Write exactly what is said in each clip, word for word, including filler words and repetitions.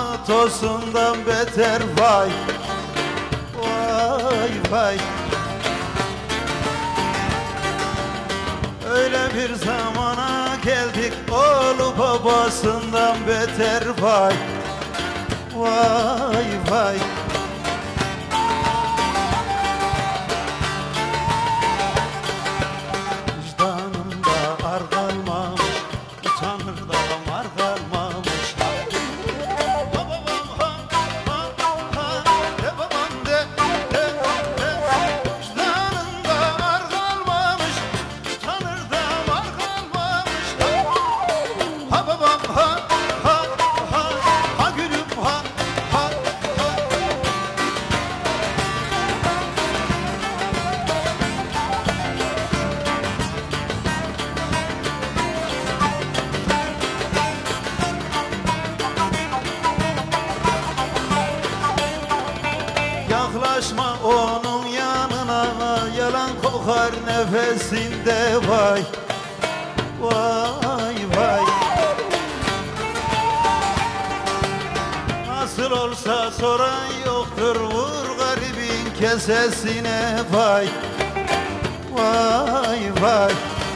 tosundan beter vay. Vay vay. Öyle bir zamana geldik, oğlu babasından beter vay. Vay vay. Vicdanımda ar kalmamış, utanır da mar kalmamış. Babam ha ha ha de babam de de de. Vicdanımda ar kalmamış, utanır da mar kalmamış. Ha babam ha ha ha ha gülüm ha ha ha. Yaklaşma onun yanına, yalan kokar nefesinde vay. Vay vay. Nasıl olsa soran yoktur, vur garibin kesesine vay. Vay vay.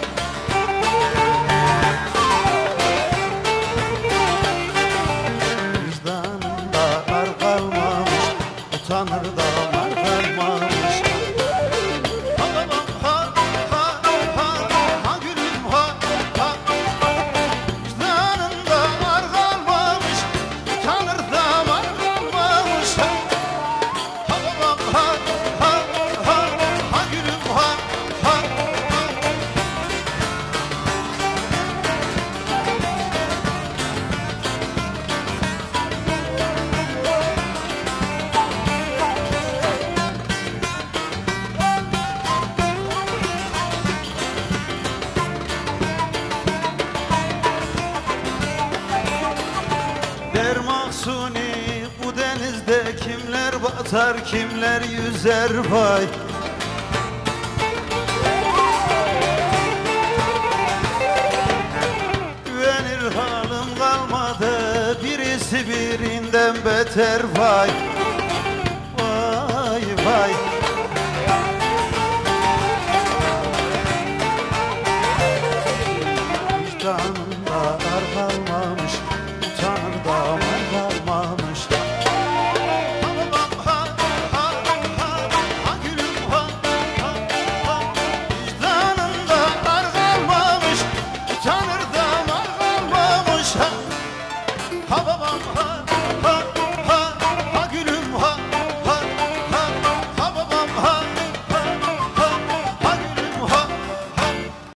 Vicdanında ar kalmamış, utanır da mar kalmamış. Ha babam ha ha ha ha gülüm ha ha. Vicdanında ar kalmamış, utanır da mar kalmamış. Ha babam ha ha ha ha gülüm ha ha ha. Der Mahsuni, bu denizde kimler batar kimler yüzer vay. Güvenir halim kalmadı, birisi birinden beter vay. Vay vay. Vicdanımda ar kalmamış, utanır da mar kalmamış. Ha babam ha ha ha ha gülüm ha ha ha. Vicdanımda ar kalmamış, utanır da mar kalmamış. Ha, ha babam ha